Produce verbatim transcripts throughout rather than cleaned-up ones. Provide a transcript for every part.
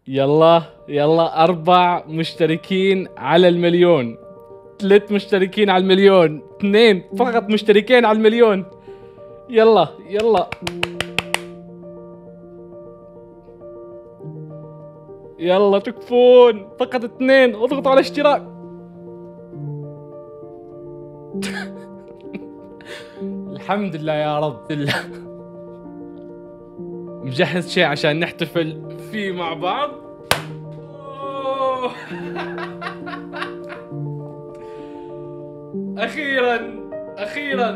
يلا يلا أربع مشتركين على المليون، ثلاث مشتركين على المليون، اثنين فقط مشتركين على المليون. يلا يلا يلا تكفون، فقط اثنين، اضغطوا على اشتراك. الحمد لله يا رب. الله مجهز شيء عشان نحتفل فيه مع بعض. أخيرا أخيرا.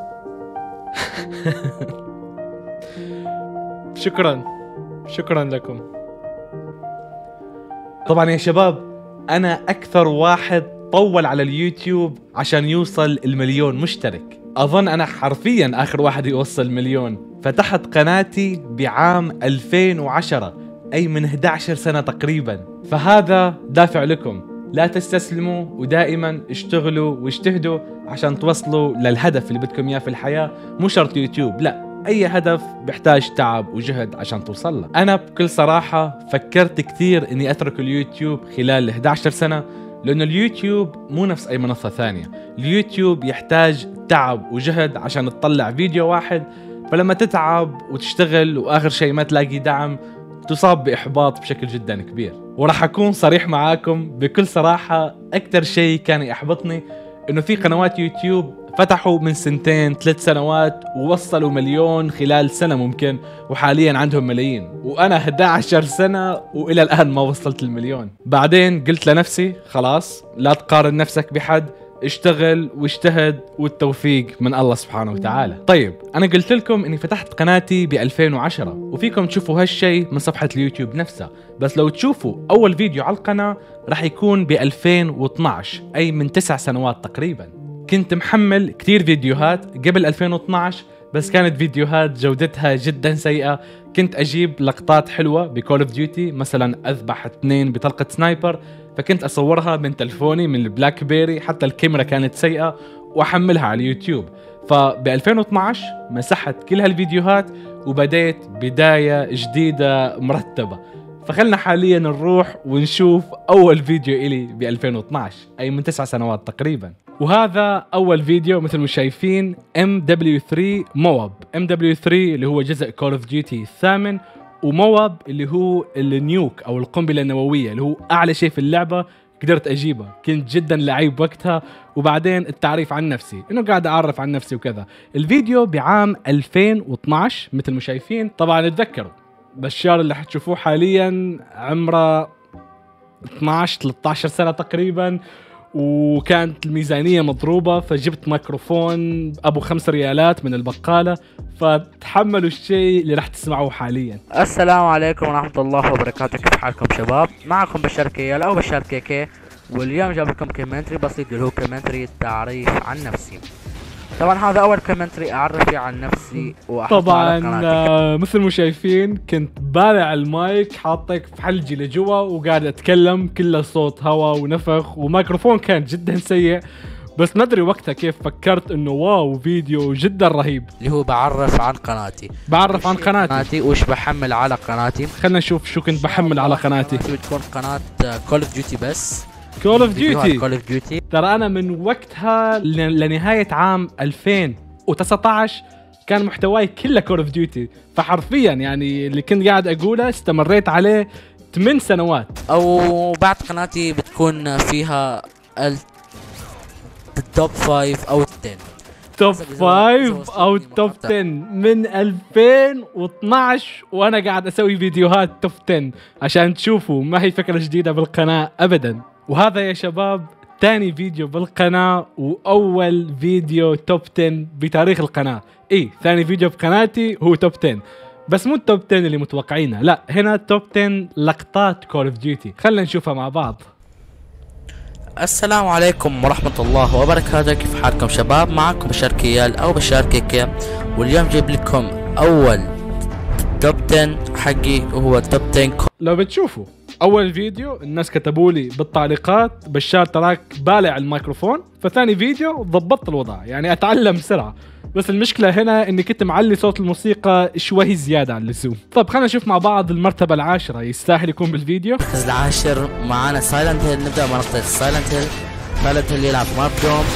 شكرا شكرا لكم. طبعا يا شباب، أنا أكثر واحد طول على اليوتيوب عشان يوصل المليون مشترك. أظن أنا حرفيا آخر واحد يوصل مليون. فتحت قناتي بعام ألفين وعشرة، أي من إحدى عشرة سنة تقريبا. فهذا دافع لكم، لا تستسلموا ودائما اشتغلوا واجتهدوا عشان توصلوا للهدف اللي بدكم إياه في الحياة. مو شرط يوتيوب، لا، أي هدف بيحتاج تعب وجهد عشان توصل له. أنا بكل صراحة فكرت كثير إني أترك اليوتيوب خلال إحدى عشرة سنة، لأنه اليوتيوب مو نفس أي منصة ثانية. اليوتيوب يحتاج تعب وجهد عشان تطلع فيديو واحد، فلما تتعب وتشتغل وآخر شيء ما تلاقي دعم تصاب بإحباط بشكل جدا كبير. وراح أكون صريح معاكم بكل صراحة، أكثر شيء كان يحبطني إنه في قنوات يوتيوب فتحوا من سنتين ثلاث سنوات ووصلوا مليون خلال سنة ممكن، وحاليا عندهم ملايين، وأنا إحدى عشرة سنة وإلى الآن ما وصلت المليون. بعدين قلت لنفسي خلاص، لا تقارن نفسك بحد، اشتغل واجتهد والتوفيق من الله سبحانه وتعالى. طيب أنا قلت لكم إني فتحت قناتي ب ألفين وعشرة، وفيكم تشوفوا هالشيء من صفحة اليوتيوب نفسها، بس لو تشوفوا أول فيديو على القناة راح يكون ب ألفين واثناشر، أي من تسع سنوات تقريبا. كنت محمل كتير فيديوهات قبل ألفين واثناشر، بس كانت فيديوهات جودتها جدا سيئة. كنت أجيب لقطات حلوة بكول اوف ديوتي، مثلا أذبح اثنين بطلقة سنايبر، فكنت أصورها من تلفوني من البلاك بيري، حتى الكاميرا كانت سيئة، وأحملها على اليوتيوب. فب ألفين واثناشر مسحت كل هالفيديوهات وبديت بداية جديدة مرتبة. فخلنا حاليا نروح ونشوف أول فيديو إلي ب ألفين واثناشر، أي من تسع سنوات تقريبا. وهذا أول فيديو مثل ما شايفين إم دبليو ثري موب. إم دبليو ثري اللي هو جزء كول اوف ديوتي الثامن، وموب اللي هو النيوك أو القنبلة النووية، اللي هو أعلى شيء في اللعبة قدرت أجيبه. كنت جدا لعيب وقتها. وبعدين التعريف عن نفسي، إنه قاعد أعرف عن نفسي وكذا. الفيديو بعام ألفين واثناشر مثل ما شايفين. طبعا اتذكروا بشار اللي حتشوفوه حاليا عمره اثناشر ثلاثة عشر سنة تقريبا، وكانت الميزانية مضروبة، فجبت ميكروفون أبو خمس ريالات من البقالة. فتحملوا الشيء اللي راح تسمعوه حاليا. السلام عليكم ورحمة الله وبركاته، كيف حالكم شباب؟ معكم بشار كيال أو بشار كيكي، واليوم جاب لكم كومنتري بسيط اللي هو كومنتري التعريف عن نفسي. طبعا هذا أول كومنتري أعرف فيه عن نفسي وأحطه طبعا على قناتي. آه مثل ما شايفين كنت بالع المايك حاطك في حلجي لجوا وقاعد أتكلم، كله صوت هواء ونفخ، وميكروفون كان جدا سيء. بس ما ادري وقتها كيف فكرت انه واو فيديو جدا رهيب. اللي هو بعرف عن قناتي بعرف عن قناتي قناتي وش بحمل على قناتي. خلنا نشوف شو كنت بحمل على قناتي. بتكون قناة كول اوف ديوتي، بس كول اوف ديوتي. كول اوف ديوتي ترى انا من وقتها لنهاية عام ألفين وتسعة عشر كان محتواي كله كول اوف ديوتي. فحرفيا يعني اللي كنت قاعد اقوله استمريت عليه ثمان سنوات. او بعد قناتي بتكون فيها التوب فايف او عشرة، توب فايف او توب عشرة من ألفين واثناشر، وانا قاعد اسوي فيديوهات توب عشرة عشان تشوفوا ما هي فكرة جديدة بالقناة ابدا. وهذا يا شباب ثاني فيديو بالقناة واول فيديو توب عشرة بتاريخ القناة. اي ثاني فيديو بقناتي هو توب عشرة، بس مو التوب عشرة اللي متوقعينه، لا، هنا توب عشرة لقطات كول اوف ديوتي. خلينا نشوفها مع بعض. السلام عليكم ورحمة الله وبركاته، كيف حالكم شباب؟ معكم بشار كيال أو بشار كيكي، واليوم جايب لكم أول توب عشرة حقي، وهو توب عشرة. لو بتشوفوا اول فيديو الناس كتبوا لي بالتعليقات بشار تراك بالع الميكروفون، فثاني فيديو ضبطت الوضع، يعني اتعلم بسرعه. بس المشكله هنا اني كنت معلي صوت الموسيقى شوي زياده عن اللزوم. طب خلينا نشوف مع بعض المرتبه العاشره يستاهل يكون بالفيديو. المركز العاشر معانا سايلنت هيل. نبدا منطقه سايلنت هيل. سايلنت هيل يلعب ماب دوم.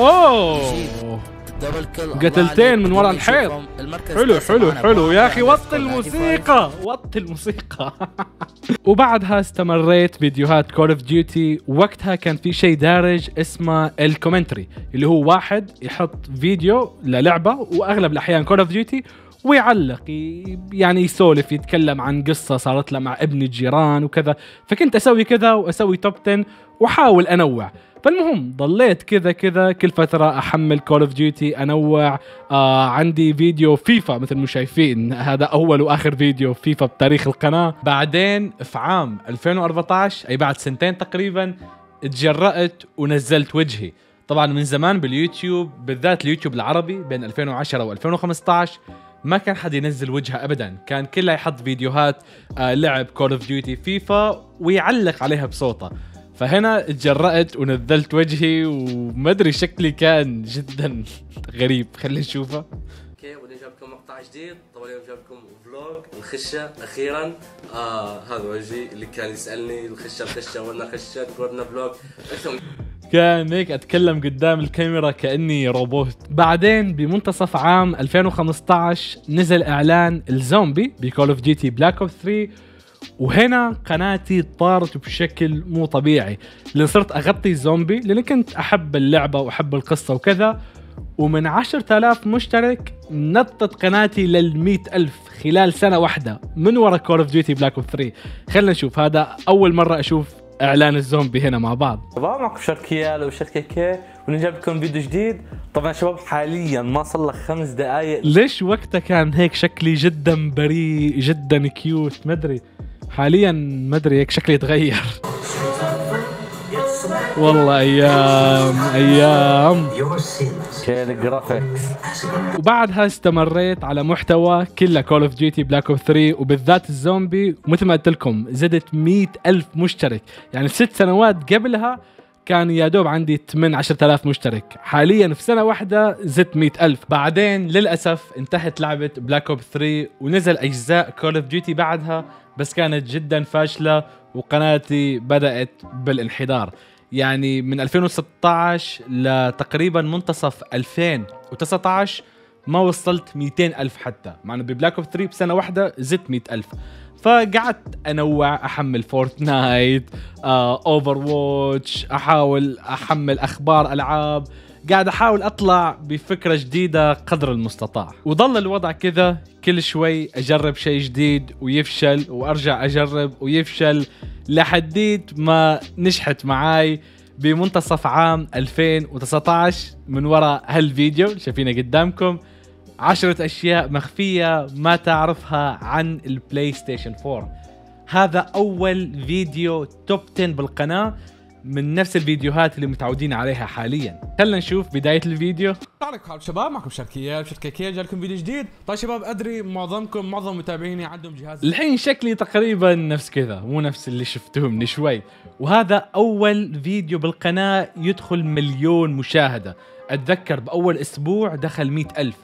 اوه قتلتين من ورا الحيط. حلو حلو حلو يا اخي، وطي الموسيقى وطي الموسيقى. وبعدها استمريت فيديوهات كول اوف ديوتي. وقتها كان في شيء دارج اسمه الكومنتري، اللي هو واحد يحط فيديو للعبه واغلب الاحيان كول اوف ديوتي ويعلق يعني يسولف يتكلم عن قصه صارت له مع ابن الجيران وكذا. فكنت اسوي كذا واسوي توب عشرة واحاول انوع. فالمهم ضليت كذا كذا كل فترة أحمل كول اوف ديوتي أنوع. آه عندي فيديو فيفا مثل ما شايفين، هذا أول وآخر فيديو فيفا بتاريخ القناة. بعدين في عام ألفين وأربعة عشر أي بعد سنتين تقريبا تجرأت ونزلت وجهي. طبعا من زمان باليوتيوب بالذات اليوتيوب العربي بين ألفين وعشرة و ألفين وخمسة عشر ما كان حد ينزل وجهه ابدا، كان كله يحط فيديوهات آه لعب كول اوف ديوتي فيفا ويعلق عليها بصوته. فهنا اتجرأت ونزلت وجهي وما ادري شكلي كان جدا غريب. خلينا نشوفه. اوكي واليوم جاب لكم مقطع جديد. طبعا اليوم جاب لكم فلوج الخشه اخيرا. آه هذا وجهي اللي كان يسالني الخشه الخشه ولا خشه قلنا فلوج. كان هيك اتكلم قدام الكاميرا كاني روبوت. بعدين بمنتصف عام ألفين وخمسة عشر نزل اعلان الزومبي بكول اوف ديوتي بلاك اوبس ثلاثة، وهنا قناتي طارت بشكل مو طبيعي، لان صرت اغطي زومبي لان كنت احب اللعبه واحب القصه وكذا. ومن عشرة آلاف مشترك نطت قناتي للمئة ألف خلال سنه واحده من ورا كول اوف ديوتي بلاك اوبس ثلاثة. خلينا نشوف، هذا اول مره اشوف اعلان الزومبي هنا مع بعض. شباب معكم شركيال وشركه كي ونجيب لكم فيديو جديد. طبعا شباب حاليا ما صار له خمس دقائق. ليش وقتها كان هيك شكلي جدا بريء جدا كيوت؟ ما ادري حاليا ما ادري هيك شكلي يتغير. والله ايام ايام كيل جرافيكس. وبعدها استمريت على محتوى كله كول اوف ديوتي بلاك اوبس ثلاثة وبالذات الزومبي، ومثل ما قلت لكم زدت مئة ألف مشترك. يعني ست سنوات قبلها كان يا دوب عندي ثمانية عشر آلاف مشترك، حاليا في سنه واحده زدت مئة ألف. بعدين للاسف انتهت لعبه بلاك اوبس ثلاثة ونزل اجزاء كول اوف ديوتي بعدها، بس كانت جدا فاشله وقناتي بدات بالانحدار. يعني من ألفين وستة عشر لتقريبا منتصف ألفين وتسعة عشر ما وصلت مئتين ألف حتى، مع انه ببلاك اوبس ثلاثة بسنه واحده زدت مئة ألف. فقعدت انوع، احمل فورتنايت، آه، اوفر ووتش، احاول احمل اخبار العاب، قاعد احاول اطلع بفكره جديده قدر المستطاع. وظل الوضع كذا كل شوي اجرب شيء جديد ويفشل وارجع اجرب ويفشل لحديت ما نجحت معاي بمنتصف عام ألفين وتسعة عشر من وراء هالفيديو شايفينه قدامكم. عشرة أشياء مخفية ما تعرفها عن البلاي ستيشن أربعة. هذا أول فيديو توب عشرة بالقناة من نفس الفيديوهات اللي متعودين عليها حاليا. خلنا نشوف بداية الفيديو. عليكم شباب، معكم شركيال بشركة كي، جاي لكم فيديو جديد. طيب شباب ادري معظمكم معظم متابعيني عندهم جهاز الحين شكلي تقريبا نفس كذا، مو نفس اللي شفتوه من شوي. وهذا أول فيديو بالقناة يدخل مليون مشاهدة. أتذكر بأول أسبوع دخل مئة ألف،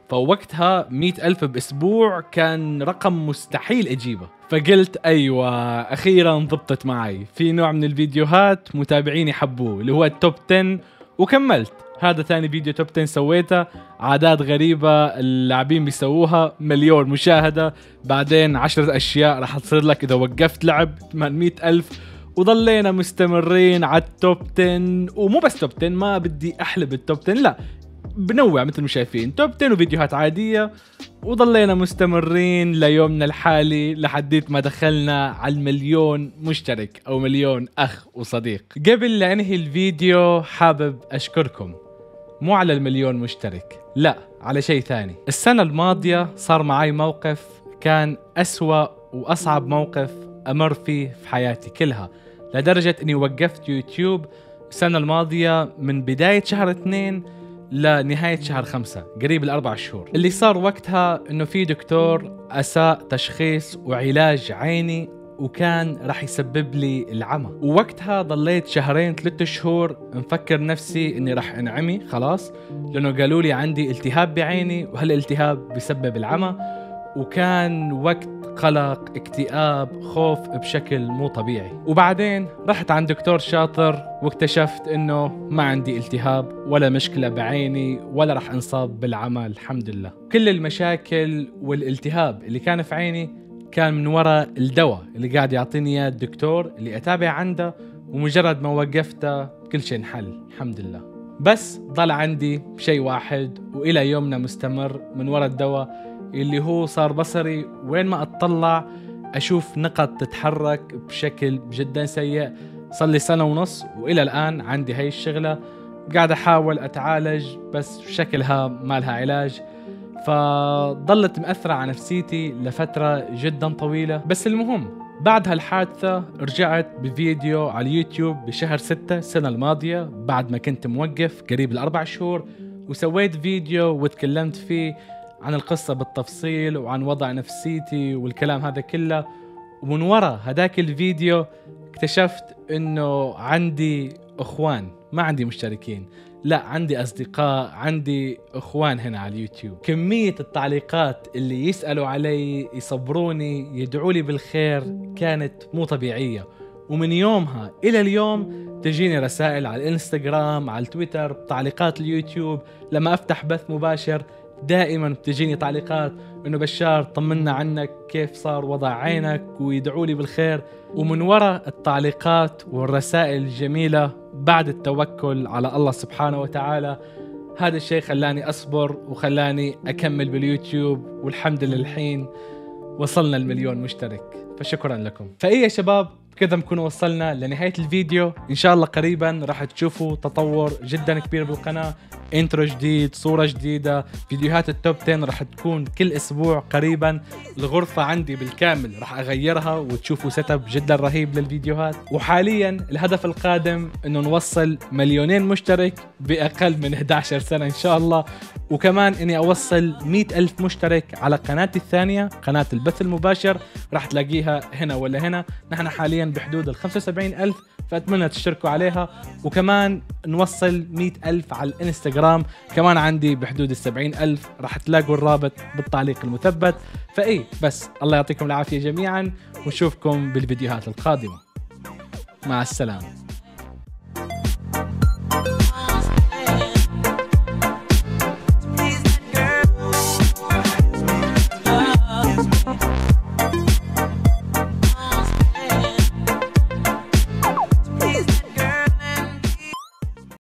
فوقتها مئة ألف بأسبوع كان رقم مستحيل أجيبه. فقلت أيوة أخيرا ضبطت معي، في نوع من الفيديوهات متابعيني حبوه اللي هو التوب عشرة، وكملت. هذا ثاني فيديو توب عشرة سويته، عادات غريبة اللاعبين بيسووها، مليون مشاهدة. بعدين عشرة أشياء راح تصير لك إذا وقفت لعب، ثمانمئة ألف. وضلينا مستمرين على التوب عشرة، ومو بس توب عشرة، ما بدي أحلب التوب عشرة، لا بنوع مثل ما شايفين توب عشرة وفيديوهات عادية. وضلينا مستمرين ليومنا الحالي لحديت ما دخلنا على المليون مشترك أو مليون أخ وصديق. قبل لا أنهي الفيديو حابب أشكركم، مو على المليون مشترك، لا على شيء ثاني. السنة الماضية صار معي موقف كان أسوأ وأصعب موقف أمر فيه في حياتي كلها، لدرجة أني وقفت يوتيوب السنة الماضية من بداية شهر اثنين لنهاية شهر خمسة، قريب الأربع شهور. اللي صار وقتها إنه في دكتور أساء تشخيص وعلاج عيني وكان راح يسبب لي العمى. ووقتها ضليت شهرين ثلاثة شهور مفكر نفسي اني راح انعمي خلاص، لانه قالوا لي عندي التهاب بعيني وهالالتهاب بسبب العمى. وكان وقت قلق، اكتئاب، خوف بشكل مو طبيعي. وبعدين رحت عند دكتور شاطر واكتشفت انه ما عندي التهاب ولا مشكلة بعيني ولا راح انصاب بالعمى الحمد لله. كل المشاكل والالتهاب اللي كان في عيني كان من وراء الدواء اللي قاعد يعطيني اياه الدكتور اللي اتابع عنده، ومجرد ما وقفته كل شيء انحل الحمد لله. بس ضل عندي شيء واحد والى يومنا مستمر من وراء الدواء، اللي هو صار بصري وين ما اطلع اشوف نقط تتحرك بشكل جدا سيء. صار لي سنة ونص والى الان عندي هاي الشغلة، قاعد احاول اتعالج بس شكلها ما لها علاج، فضلت مأثرة على نفسيتي لفترة جدا طويلة. بس المهم بعد هالحادثة رجعت بفيديو على اليوتيوب بشهر ستة السنة الماضية بعد ما كنت موقف قريب الأربع شهور، وسويت فيديو وتكلمت فيه عن القصة بالتفصيل وعن وضع نفسيتي والكلام هذا كله. ومن وراء هداك الفيديو اكتشفت انه عندي اخوان، ما عندي مشتركين، لا عندي اصدقاء، عندي اخوان هنا على اليوتيوب. كمية التعليقات اللي يسألوا علي، يصبروني، يدعوا لي بالخير كانت مو طبيعية. ومن يومها الى اليوم تجيني رسائل على الانستغرام، على التويتر، تعليقات اليوتيوب. لما افتح بث مباشر دائما بتجيني تعليقات انه بشار طمنا عنك، كيف صار وضع عينك، ويدعوا لي بالخير. ومن وراء التعليقات والرسائل الجميلة بعد التوكل على الله سبحانه وتعالى، هذا الشيء خلاني أصبر وخلاني أكمل باليوتيوب، والحمد لله الحين وصلنا المليون مشترك، فشكرا لكم. فإيه يا شباب، كذا نكون وصلنا لنهاية الفيديو. إن شاء الله قريبا راح تشوفوا تطور جدا كبير بالقناة، انترو جديد، صورة جديدة، فيديوهات التوب عشرة راح تكون كل اسبوع قريبا. الغرفة عندي بالكامل راح اغيرها وتشوفوا سيت اب جدا رهيب للفيديوهات. وحاليا الهدف القادم انه نوصل مليونين مشترك باقل من إحدى عشرة سنة ان شاء الله، وكمان اني اوصل مئة الف مشترك على قناتي الثانية، قناة البث المباشر، راح تلاقيها هنا ولا هنا. نحن حاليا بحدود ال خمسة وسبعين ألف، فأتمنى تشتركوا عليها. وكمان نوصل مئة ألف على الانستغرام، كمان عندي بحدود السبعين ألف، راح تلاقوا الرابط بالتعليق المثبت. فإيه بس الله يعطيكم العافية جميعا، ونشوفكم بالفيديوهات القادمة. مع السلامة.